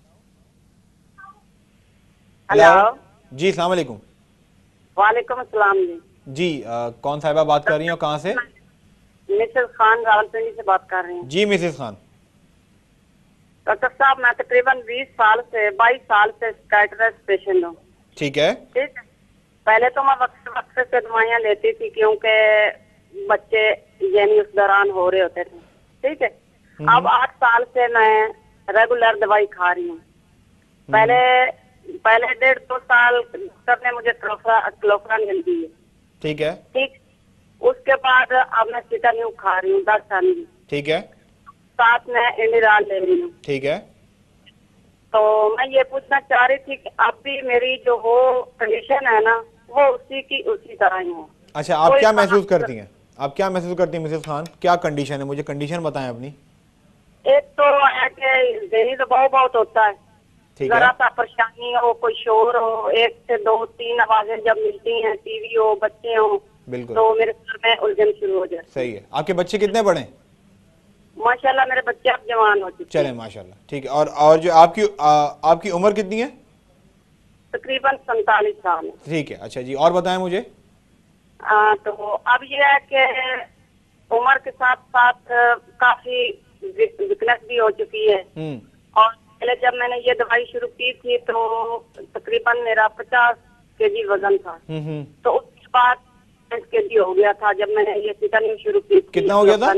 हेलो जी अस्सलाम वालेकुम। वालेकुम अस्सलाम जी। जी कौन साहिबा बात कर रही हैं और कहाँ से? मिसेस खान रावलपिंडी से बात कर रही हूँ। जी मिसेस खान। डॉक्टर साहब मैं तकरीबन 22 साल से साइकियाट्रिस्ट पेशेंट हूँ। ठीक है। ठीक है, पहले तो मैं वक्त से दवाइयाँ लेती थी क्योंकि बच्चे यानी उस दौरान हो रहे होते थे। ठीक है, अब 8 साल से मैं रेगुलर दवाई खा रही हूँ। पहले 1.5-2 साल डॉक्टर ने मुझे क्लोफरान दी है। ठीक है। ठीक, उसके बाद अब मैं सिटान्यू खा रही हूँ 10 साल की। ठीक है। साथ में इंडिराल ले रही हूँ। ठीक है। तो मैं ये पूछना चाह रही थी कि अब भी मेरी जो वो कंडीशन है ना, वो उसी तरह ही है। अच्छा, आप क्या महसूस करती हैं? आप क्या महसूस करती हैं मिसेस खान? क्या कंडीशन है, मुझे कंडीशन बताएं अपनी। एक तो है कि देरी दबाव बहुत होता है, ठीक है। जरा सा परेशानी हो, कोई शोर हो, 1 से 2 3 आवाजें जब मिलती हैं, टीवी हो, बच्चे हो, बिल्कुल, तो मेरे सर में उलझन शुरू हो जाती है। सही है। आपके बच्चे कितने बड़े हैं? माशाल्लाह मेरे बच्चे अब जवान हो चुके हैं। चले माशाल्लाह, ठीक है। और जो आपकी उम्र कितनी है? तकरीबन 47 साल है। ठीक है, अच्छा जी, और बताएं मुझे। तो अब ये है कि उम्र के साथ साथ काफी वीकनेस भी हो चुकी है। और पहले जब मैंने ये दवाई शुरू की थी तो तकरीबन मेरा 50 केजी वजन था। तो उसके बाद 5 केजी हो गया था जब मैंने ये सिटनिंग शुरू की थी। कितना हो गया था?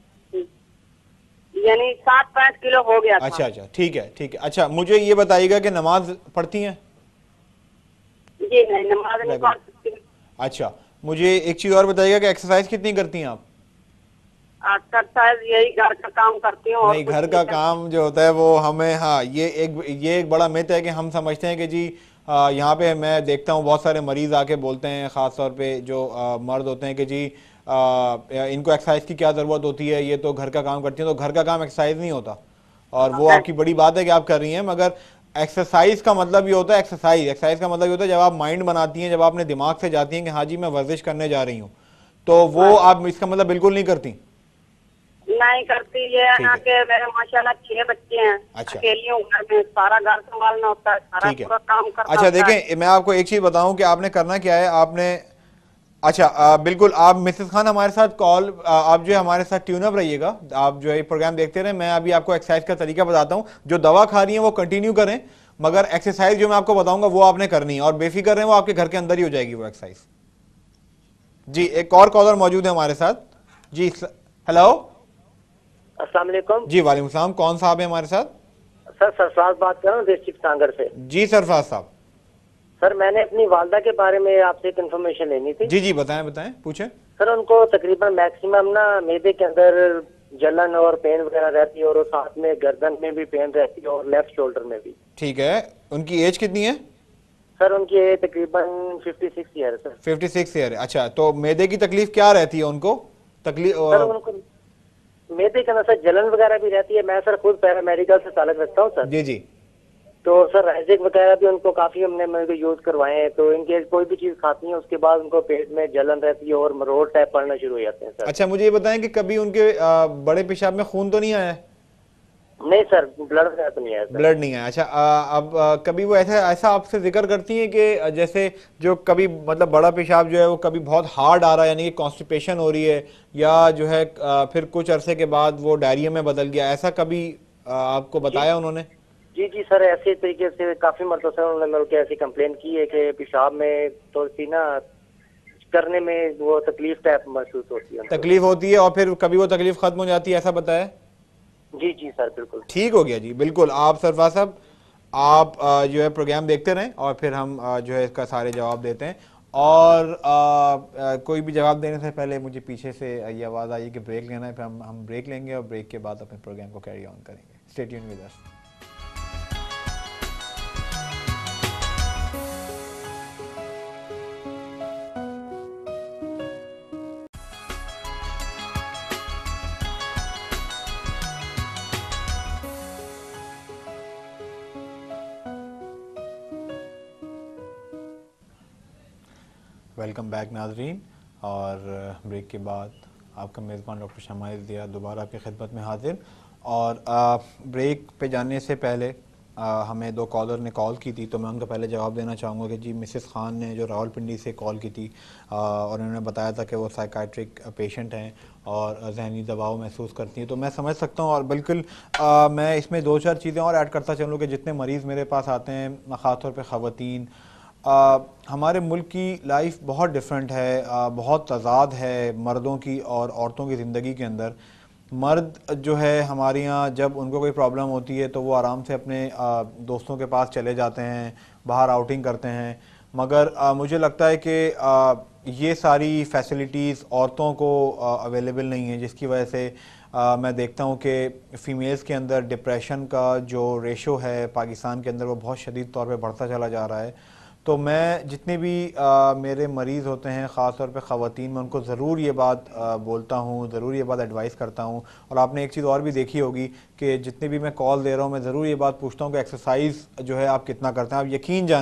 यानी 7-5 किलो हो गया था। अच्छा अच्छा, ठीक है ठीक है। अच्छा, मुझे ये बताइएगा कि नमाज पढ़ती हैं? जी नहीं, नमाज नहीं पढ़ सकती। अच्छा, मुझे एक चीज और बताइएगा कि एक्सरसाइज कितनी करती हैं आप? एक्सरसाइज यही घर का काम करती हूँ। नहीं, घर का काम जो होता है वो हमें, हाँ, ये एक बड़ा मिथ है कि हम समझते हैं कि जी यहाँ पे मैं देखता हूँ बहुत सारे मरीज आके बोलते हैं, ख़ास तौर पे जो मर्द होते हैं कि जी इनको एक्सरसाइज की क्या ज़रूरत होती है, ये तो घर का काम करती हैं। तो घर का काम एक्सरसाइज नहीं होता, और वो आपकी बड़ी बात है कि आप कर रही हैं, मगर एक्सरसाइज का मतलब ये होता है, एक्सरसाइज का मतलब ये होता है जब आप माइंड बनाती हैं, जब आप अपने दिमाग से जाती हैं कि हाँ जी मैं वर्जिश करने जा रही हूँ, तो वो आप इसका मतलब बिल्कुल नहीं करती। नहीं करती है ना कि मेरे माशाल्लाह 6 बच्चे हैं। अच्छा, अकेली हूँ घर में, सारा घर संभालना होता है, सारा पूरा काम करना। अच्छा देखें, मैं आपको एक चीज बताऊं कि आपने करना क्या है। आपने, अच्छा बिल्कुल, आप मिसेस खान हमारे साथ आप जो है हमारे साथ ट्यून अप रहिएगा, आप जो है प्रोग्राम देखते रहें। मैं अभी आपको एक्सरसाइज का तरीका बताता हूं। जो दवा खा रही है वो कंटिन्यू करें, मगर एक्सरसाइज जो मैं आपको बताऊंगा वो आपने करनी है, और बेफिक्र रहें, वो आपके घर के अंदर ही हो जाएगी वो एक्सरसाइज। जी, एक और कॉलर मौजूद है हमारे साथ। जी, हेलो, अस्सलाम वालेकुम। जी वालेकुम सलाम। कौन साहब है हमारे साथ? सर सरफराज बात कर रहा हूँ डिस्ट्रिक्ट सागर से। जी सरफराज साहब। सर मैंने अपनी वालदा के बारे में आपसे एक इन्फॉर्मेशन लेनी थी। जी जी, बताएं बताएं, पूछें। सर उनको तकरीबन मैक्सिमम ना मैदे के अंदर जलन और पेन वगैरह रहती है, और साथ में गर्दन में भी पेन रहती है और लेफ्ट शोल्डर में भी। ठीक है, उनकी एज कितनी है? सर उनकी एज तकरीबन 56 ईयर है सर। 56 ईयर है। अच्छा, तो मैदे की तकलीफ क्या रहती है उनको? तकलीफ सर उनको मैदे के अंदर सर जलन वगैरह भी रहती है। मैं सर खुद पैरामेडिकल से ताल्लुक रखता हूँ सर। जी जी। तो सर राइजिक वगैरह भी उनको काफी हमने यूज करवाए हैं। तो इनके कोई भी चीज खाती है उसके बाद उनको पेट में जलन रहती है और मरोड़ टाइप पड़ना शुरू हो जाते हैं सर। अच्छा, मुझे ये बताएं कि कभी उनके बड़े पेशाब में खून तो नहीं आया है? नहीं सर, ब्लड वगैरह तो नहीं आया सर। ब्लड नहीं आया। अच्छा, अब कभी वो ऐसा आपसे जिक्र करती हैं कि जैसे जो कभी मतलब बड़ा पेशाब जो है वो कभी बहुत हार्ड आ रहा है, यानी कि कॉन्स्टिपेशन हो रही है, या जो है फिर कुछ अरसे के बाद वो डायरिया में बदल गया, ऐसा कभी आपको बताया उन्होंने? जी जी सर, ऐसे तरीके से काफी मतलब सर उन्होंने मेरे को ऐसी कंप्लेन की है कि पेशाब में थोड़ी सी ना करने में वो तकलीफ टाइप महसूस होती है। तकलीफ होती है और फिर कभी वो तकलीफ खत्म हो जाती है, ऐसा बताया? जी जी सर, बिल्कुल ठीक हो गया जी, बिल्कुल। आप सरफराज साहब, आप जो है प्रोग्राम देखते रहें और फिर हम जो है इसका सारे जवाब देते हैं। और कोई भी जवाब देने से पहले मुझे पीछे से ये आवाज़ आई कि ब्रेक लेना है, फिर हम ब्रेक लेंगे और ब्रेक के बाद अपने प्रोग्राम को कैरी ऑन करेंगे। Stay tuned with us. Welcome back नाजरीन, और ब्रेक के बाद आपका मेज़बान डॉक्टर शमाइल ज़िया दोबारा आपकी खिदमत में हाजिर। और ब्रेक पे जाने से पहले हमें 2 कॉलर ने कॉल की थी, तो मैं उनका पहले जवाब देना चाहूँगा कि जी मिसेस खान ने जो रावलपिंडी से कॉल की थी और उन्होंने बताया था कि वो साइकाट्रिक पेशेंट हैं और जहनी दबाव महसूस करती हैं। तो मैं समझ सकता हूँ, और बिल्कुल मैं इसमें 2-4 चीज़ें और ऐड करता चलूँ कि जितने मरीज़ मेरे पास आते हैं, ख़ास तौर पर ख़वातीन, हमारे मुल्क की लाइफ बहुत डिफरेंट है, बहुत तज़ाद है मर्दों की और औरतों की ज़िंदगी के अंदर। मर्द जो है हमारे यहाँ जब उनको कोई प्रॉब्लम होती है तो वो आराम से अपने दोस्तों के पास चले जाते हैं, बाहर आउटिंग करते हैं, मगर मुझे लगता है कि ये सारी फैसिलिटीज़ औरतों को अवेलेबल नहीं है, जिसकी वजह से मैं देखता हूँ कि फ़ीमेल्स के अंदर डिप्रेशन का जो रेशो है पाकिस्तान के अंदर वो बहुत शदीद तौर पे बढ़ता चला जा रहा है। तो मैं जितने भी मेरे मरीज़ होते हैं, ख़ास तौर पे ख़वातीन, मैं उनको ज़रूर ये बात बोलता हूँ, ज़रूर ये बात एडवाइस करता हूँ। और आपने एक चीज़ और भी देखी होगी कि जितने भी मैं कॉल दे रहा हूँ मैं ज़रूर ये बात पूछता हूँ कि एक्सरसाइज जो है आप कितना करते हैं।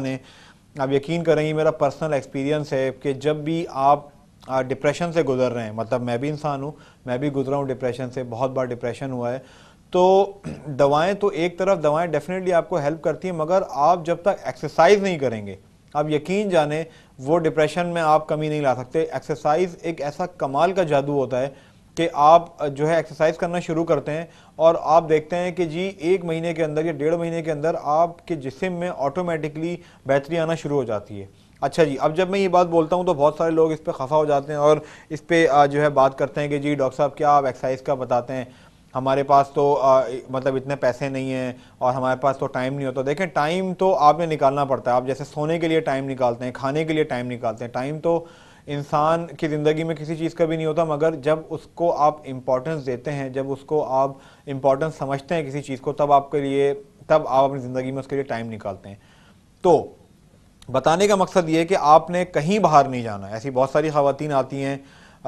आप यकीन करेंगे, मेरा पर्सनल एक्सपीरियंस है कि जब भी आप डिप्रेशन से गुजर रहे हैं, मतलब मैं भी इंसान हूँ, मैं भी गुजरा हूँ डिप्रेशन से, बहुत बार डिप्रेशन हुआ है, तो दवाएं तो एक तरफ दवाएं डेफिनेटली आपको हेल्प करती हैं, मगर आप जब तक एक्सरसाइज नहीं करेंगे, आप यकीन जाने वो डिप्रेशन में आप कमी नहीं ला सकते। एक्सरसाइज एक ऐसा कमाल का जादू होता है कि आप जो है एक्सरसाइज करना शुरू करते हैं और आप देखते हैं कि जी 1 महीने के अंदर या 1.5 महीने के अंदर आपके जिस्म में ऑटोमेटिकली बेहतरी आना शुरू हो जाती है। अच्छा जी, अब जब मैं ये बात बोलता हूँ तो बहुत सारे लोग इस पे खफा हो जाते हैं और इस पे जो है बात करते हैं कि जी डॉक्टर साहब क्या आप एक्सरसाइज का बताते हैं, हमारे पास तो मतलब इतने पैसे नहीं हैं और हमारे पास तो टाइम नहीं होता। देखें, टाइम तो आपने निकालना पड़ता है। आप जैसे सोने के लिए टाइम निकालते हैं, खाने के लिए टाइम निकालते हैं, टाइम तो इंसान की ज़िंदगी में किसी चीज़ का भी नहीं होता, मगर जब उसको आप इम्पोर्टेंस देते हैं, जब उसको आप इम्पोर्टेंस समझते हैं किसी चीज़ को, तब आप अपनी ज़िंदगी में उसके लिए टाइम निकालते हैं। तो बताने का मकसद ये है कि आपने कहीं बाहर नहीं जाना। ऐसी बहुत सारी ख़वातीन आती हैं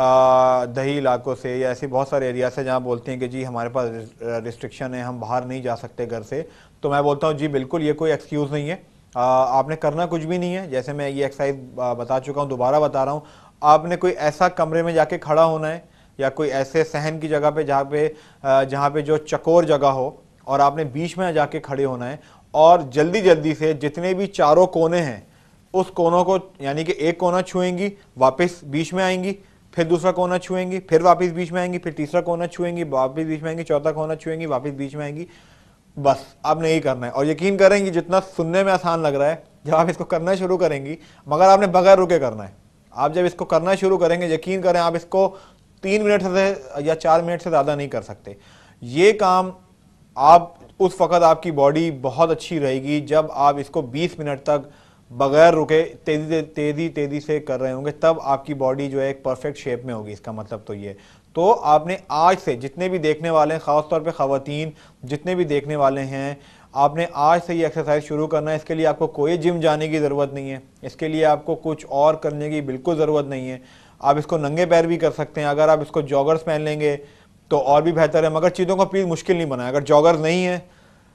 दही इलाकों से या ऐसे बहुत सारे एरिया से जहाँ बोलते हैं कि जी हमारे पास रिस्ट्रिक्शन है, हम बाहर नहीं जा सकते घर से। तो मैं बोलता हूँ जी बिल्कुल ये कोई एक्सक्यूज़ नहीं है, आपने करना कुछ भी नहीं है। जैसे मैं ये एक्सरसाइज बता चुका हूँ, दोबारा बता रहा हूँ, आपने कोई ऐसा कमरे में जाके खड़ा होना है या कोई ऐसे सहन की जगह पे जहाँ पे जो चकोर जगह हो और आपने बीच में जाके खड़े होना है और जल्दी जल्दी से जितने भी चारों कोने हैं उस कोनों को, यानी कि एक कोना छुएंगी, वापस बीच में आएंगी, फिर दूसरा कोना छुएंगी, फिर वापस बीच में आएंगी, फिर तीसरा कोना छुएंगी, वापस बीच में आएंगी, चौथा कोना छुएंगी, वापस बीच में आएंगी। बस आपने यही करना है। और यकीन करेंगे जितना सुनने में आसान लग रहा है, जब आप इसको करना शुरू करेंगी, मगर आपने बगैर रुके करना है। आप जब इसको करना शुरू करेंगे, यकीन करें आप इसको 3 मिनट से या 4 मिनट से ज़्यादा नहीं कर सकते। ये काम आप उस वक़्त आपकी बॉडी बहुत अच्छी रहेगी जब आप इसको 20 मिनट तक बगैर रुके तेज़ी से कर रहे होंगे, तब आपकी बॉडी जो है एक परफेक्ट शेप में होगी। इसका मतलब तो ये, तो आपने आज से जितने भी देखने वाले हैं, ख़ास तौर पे ख़वातीन जितने भी देखने वाले हैं, आपने आज से ये एक्सरसाइज शुरू करना है। इसके लिए आपको कोई जिम जाने की ज़रूरत नहीं है, इसके लिए आपको कुछ और करने की बिल्कुल ज़रूरत नहीं है। आप इसको नंगे पैर भी कर सकते हैं। अगर आप इसको जॉगर्स पहन लेंगे तो और भी बेहतर है, मगर चीज़ों को प्लीज़ मुश्किल नहीं बनाए। अगर जॉगर्स नहीं है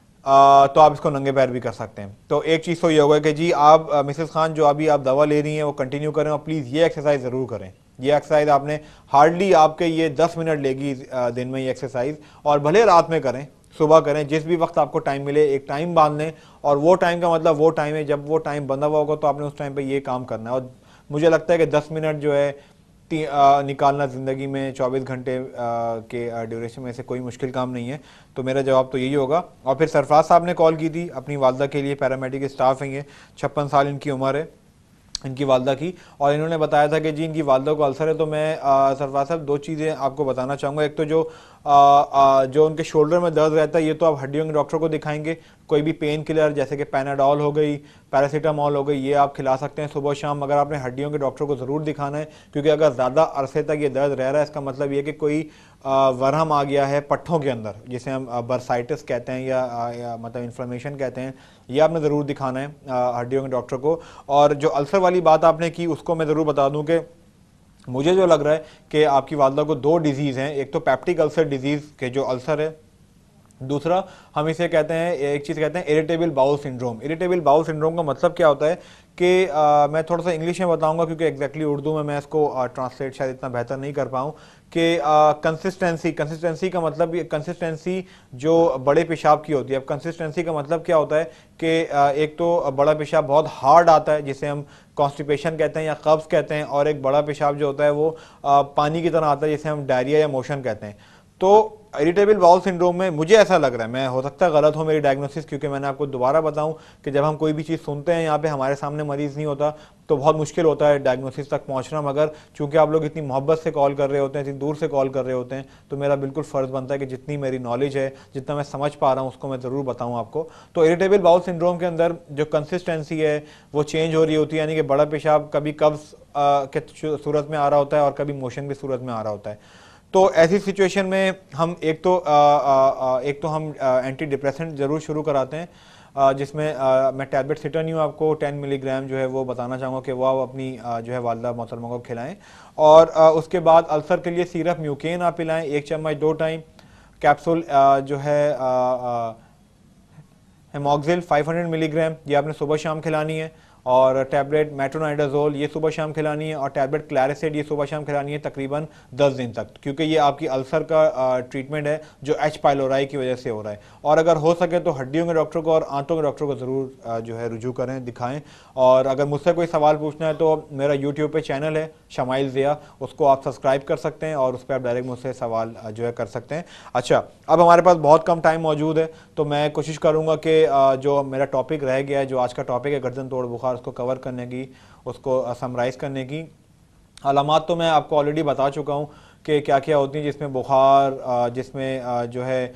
तो आप इसको नंगे पैर भी कर सकते हैं। तो एक चीज़ तो ये होगा कि जी आप मिसेस खान जो अभी आप दवा ले रही हैं वो कंटिन्यू करें और प्लीज़ ये एक्सरसाइज ज़रूर करें। ये एक्सरसाइज आपने हार्डली आपके ये 10 मिनट लेगी दिन में ये एक्सरसाइज, और भले रात में करें, सुबह करें, जिस भी वक्त आपको टाइम मिले एक टाइम बांध लें। और वो टाइम का मतलब वो टाइम है जब वो टाइम बंधा हुआ होगा, तो आपने उस टाइम पर ये काम करना है। और मुझे लगता है कि 10 मिनट जो है निकालना ज़िंदगी में 24 घंटे के ड्यूरेशन में से कोई मुश्किल काम नहीं है। तो मेरा जवाब तो यही होगा। और फिर सरफराज साहब ने कॉल की थी अपनी वालदा के लिए, पैरामेडिक स्टाफ हैं, ये 56 साल इनकी उम्र है इनकी वालदा की, और इन्होंने बताया था कि जी इनकी वालदा को अल्सर है। तो मैं सरफराज साहब 2 चीज़ें आपको बताना चाहूँगा। एक तो जो उनके शोल्डर में दर्द रहता है, ये तो आप हड्डियों के डॉक्टर को दिखाएंगे। कोई भी पेन किलर जैसे कि पैनाडॉल हो गई, पैरासीटामॉल हो गई, ये आप खिला सकते हैं सुबह शाम, मगर आपने हड्डियों के डॉक्टर को ज़रूर दिखाना है। क्योंकि अगर ज़्यादा अरसे तक ये दर्द रह रहा है, इसका मतलब ये कि कोई वरहम आ गया है पट्ठों के अंदर, जिसे हम बर्साइटिस कहते हैं या मतलब इन्फ्लेमेशन कहते हैं। ये आपने ज़रूर दिखाना है हड्डियों के डॉक्टर को। और जो अल्सर वाली बात आपने की, उसको मैं ज़रूर बता दूं कि मुझे जो लग रहा है कि आपकी वालदा को 2 डिजीज़ हैं। एक तो पेप्टिक अल्सर डिजीज़ के जो अल्सर है, दूसरा हम इसे कहते हैं, एक चीज़ कहते हैं irritable bowel syndrome. Irritable bowel syndrome का मतलब क्या होता है कि मैं थोड़ा सा इंग्लिश में बताऊंगा क्योंकि एग्जैक्टली उर्दू में मैं इसको ट्रांसलेट शायद इतना बेहतर नहीं कर पाऊँ। कि कंसिस्टेंसी का मतलब, कंसिस्टेंसी जो बड़े पेशाब की होती है। अब कंसिस्टेंसी का मतलब क्या होता है कि एक तो बड़ा पेशाब बहुत हार्ड आता है जिसे हम कॉन्स्टिपेशन कहते हैं या कब्ज़ कहते हैं, और एक बड़ा पेशाब जो होता है वो पानी की तरह आता है जिसे हम डायरिया या मोशन कहते हैं। तो इरिटेबल बाउल सिंड्रोम में मुझे ऐसा लग रहा है, मैं हो सकता है गलत हो मेरी डायग्नोसिस, क्योंकि मैंने आपको दोबारा बताऊं कि जब हम कोई भी चीज़ सुनते हैं यहाँ पे हमारे सामने मरीज़ नहीं होता तो बहुत मुश्किल होता है डायग्नोसिस तक पहुँचना। मगर चूंकि आप लोग इतनी मोहब्बत से कॉल कर रहे होते हैं, इतनी दूर से कॉल कर रहे होते हैं, तो मेरा बिल्कुल फ़र्ज़ बनता है कि जितनी मेरी नॉलेज है, जितना मैं समझ पा रहा हूँ, उसको मैं ज़रूर बताऊँ आपको। तो इरिटेबल बाउल सिंड्रोम के अंदर जो कंसिस्टेंसी है वो चेंज हो रही होती है, यानी कि बड़ा पेशाब कभी कब्ज़ के सूरत में आ रहा होता है और कभी मोशन की सूरत में आ रहा होता है। तो ऐसी सिचुएशन में हम एक तो हम एंटी डिप्रेसेंट ज़रूर शुरू कराते हैं, जिसमें मैं टैबलेट सिटान्यू आपको 10 मिलीग्राम जो है वो बताना चाहूँगा कि वो आप अपनी जो है वालदा मोहतरमा को खिलाएं। और उसके बाद अल्सर के लिए सिरप म्यूकेन आप पिलाएं 1 चम्मच 2 टाइम। कैप्सूल जो है हेमोक्सिल 500 मिलीग्राम ये आपने सुबह शाम खिलानी है। और टैबलेट मेट्रोनाइडाजोल ये सुबह शाम खिलानी है। और टैबलेट क्लैरिसिड ये सुबह शाम खिलानी है तकरीबन 10 दिन तक, क्योंकि ये आपकी अल्सर का ट्रीटमेंट है जो एच पाइलोराई की वजह से हो रहा है। और अगर हो सके तो हड्डियों के डॉक्टर को और आंतों के डॉक्टर को ज़रूर जो है रुजू करें, दिखाएं। और अगर मुझसे कोई सवाल पूछना है तो मेरा यूट्यूब पे चैनल है शमाइल ज़िया, उसको आप सब्सक्राइब कर सकते हैं और उस पर आप डायरेक्ट मुझसे सवाल जो है कर सकते हैं। अच्छा, अब हमारे पास बहुत कम टाइम मौजूद है, तो मैं कोशिश करूँगा कि जो मेरा टॉपिक रह गया है, जो आज का टॉपिक है गर्दन तोड़ बुखार, उसको कवर करने की, उसको समराइज़ करने की। अलामात तो मैं आपको ऑलरेडी बता चुका हूँ कि क्या क्या होती हैं, जिसमें बुखार, जिसमें जो है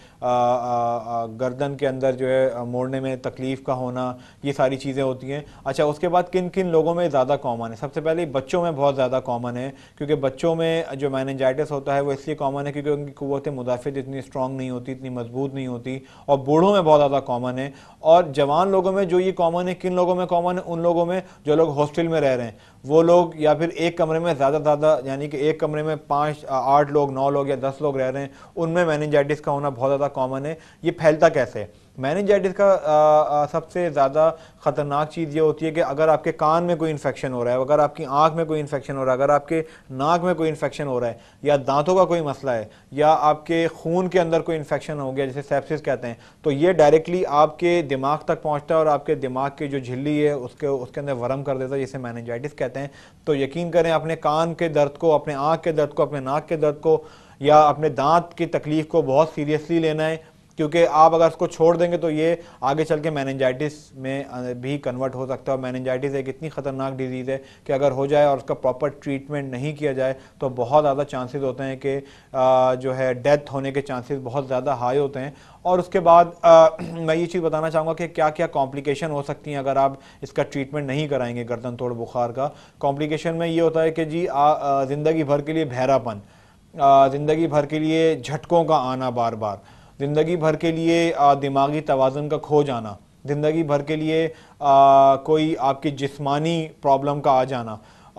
गर्दन के अंदर जो है मोड़ने में तकलीफ़ का होना, ये सारी चीज़ें होती हैं। अच्छा, उसके बाद किन किन लोगों में ज़्यादा कॉमन है? सबसे पहले बच्चों में बहुत ज़्यादा कॉमन है, क्योंकि बच्चों में जो मेनिंजाइटिस होता है वो इसलिए कॉमन है क्योंकि उनकी क़ुव्वत मुदाफ़ित इतनी स्ट्रॉन्ग नहीं होती, इतनी मजबूत नहीं होती। और बूढ़ों में बहुत ज़्यादा कॉमन है। और जवान लोगों में जो ये कॉमन है, किन लोगों में कॉमन है? उन लोगों में जो लोग हॉस्टल में रह रहे हैं, वो लोग, या फिर एक कमरे में ज़्यादा यानी कि एक कमरे में 5, 8 लोग, 9 लोग या 10 लोग रह रहे हैं, उनमें मेनिंजाइटिस का होना बहुत ज़्यादा कॉमन है। ये फैलता कैसे है? मेनिंजाइटिस का सबसे ज़्यादा ख़तरनाक चीज़ ये होती है कि अगर आपके कान में कोई इन्फेक्शन हो रहा है, अगर आपकी आँख में कोई इन्फेक्शन हो रहा है, अगर आपके नाक में कोई इन्फेक्शन हो रहा है, या दांतों का कोई मसला है, या आपके खून के अंदर कोई इन्फेक्शन हो गया जिसे सेप्सिस कहते हैं, तो ये डायरेक्टली आपके दिमाग तक पहुँचता है और आपके दिमाग की जो झिल्ली है उसके अंदर वरम कर देता है, जिसे मेनिंजाइटिस कहते हैं। तो यकीन करें, अपने कान के दर्द को, अपने आँख के दर्द को, अपने नाक के दर्द को या अपने दांत की तकलीफ़ को बहुत सीरियसली लेना है, क्योंकि आप अगर उसको छोड़ देंगे तो ये आगे चल के मेनिंजाइटिस में भी कन्वर्ट हो सकता है। और मेनिंजाइटिस एक इतनी ख़तरनाक डिजीज़ है कि अगर हो जाए और उसका प्रॉपर ट्रीटमेंट नहीं किया जाए तो बहुत ज़्यादा चांसेस होते हैं कि जो है डेथ होने के चांसेस बहुत ज़्यादा हाई होते हैं। और उसके बाद मैं ये चीज़ बताना चाहूँगा कि क्या क्या कॉम्प्लिकेशन हो सकती हैं अगर आप इसका ट्रीटमेंट नहीं कराएंगे गर्दन तोड़ बुखार का। कॉम्प्लिकेशन में ये होता है कि जी ज़िंदगी भर के लिए बहरापन, ज़िंदगी भर के लिए झटकों का आना बार बार, ज़िंदगी भर के लिए दिमागी तवाज़ुन का खो जाना, ज़िंदगी भर के लिए कोई आपकी जिस्मानी प्रॉब्लम का आ जाना।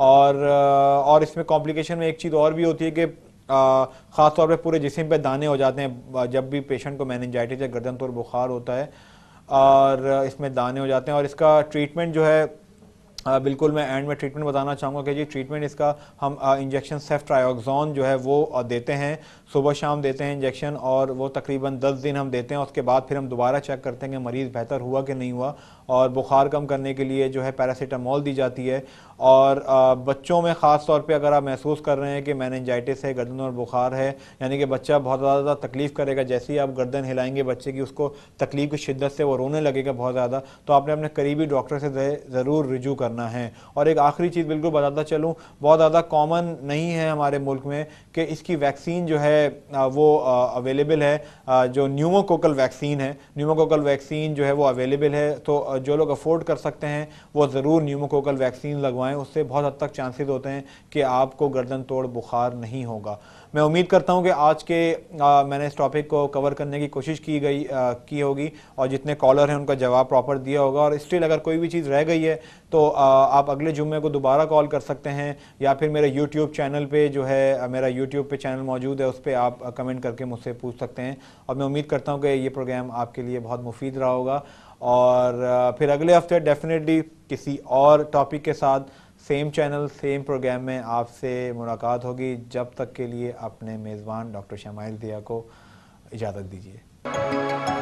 और इसमें कॉम्प्लिकेशन में एक चीज़ और भी होती है कि ख़ास तौर पे पूरे जिस्म पे दाने हो जाते हैं जब भी पेशेंट को मेनिंजाइटिस या गर्दन तोड़ बुखार होता है, और इसमें दाने हो जाते हैं। और इसका ट्रीटमेंट जो है बिल्कुल मैं एंड में ट्रीटमेंट बताना चाहूँगा कि जी ट्रीटमेंट इसका हम इंजेक्शन सेफ्ट्रायोक्सोन जो है वो देते हैं, सुबह शाम देते हैं इंजेक्शन, और वो तकरीबन 10 दिन हम देते हैं। उसके बाद फिर हम दोबारा चेक करते हैं कि मरीज़ बेहतर हुआ कि नहीं हुआ। और बुखार कम करने के लिए जो है पैरासीटामोल दी जाती है। और बच्चों में ख़ास तौर पे अगर आप महसूस कर रहे हैं कि मेनिंजाइटिस है, गर्दन और बुखार है, यानी कि बच्चा बहुत ज़्यादा तकलीफ़ करेगा, जैसे ही आप गर्दन हिलाएंगे बच्चे की, उसको तकलीफ़ की शिद्दत से वो रोने लगेगा बहुत ज़्यादा, तो आपने अपने करीबी डॉक्टर से ज़रूर रुजू करना है। और एक आखिरी चीज़ बिल्कुल बताता चलूँ, बहुत ज़्यादा कॉमन नहीं है हमारे मुल्क में कि इसकी वैक्सीन जो है वो अवेलेबल है, जो न्यूमोकोकल वैक्सीन है, न्यूमोकोकल वैक्सीन जो है वो अवेलेबल है। तो जो लोग अफोर्ड कर सकते हैं वो ज़रूर न्यूमोकोकल वैक्सीन लगवाएं, उससे बहुत हद तक चांसेस होते हैं कि आपको गर्दन तोड़ बुखार नहीं होगा। मैं उम्मीद करता हूं कि आज के मैंने इस टॉपिक को कवर करने की कोशिश की होगी और जितने कॉलर हैं उनका जवाब प्रॉपर दिया होगा। और स्टिल अगर कोई भी चीज़ रह गई है तो आप अगले जुम्मे को दोबारा कॉल कर सकते हैं, या फिर मेरे यूट्यूब चैनल पे जो है मेरा यूट्यूब पे चैनल मौजूद है, उस पर आप कमेंट करके मुझसे पूछ सकते हैं। और मैं उम्मीद करता हूँ कि ये प्रोग्राम आपके लिए बहुत मुफीद रहा होगा। और फिर अगले हफ्ते डेफिनेटली किसी और टॉपिक के साथ सेम चैनल सेम प्रोग्राम में आपसे मुलाकात होगी। जब तक के लिए अपने मेज़बान डॉक्टर शमाइल ज़िया को इजाज़त दीजिए।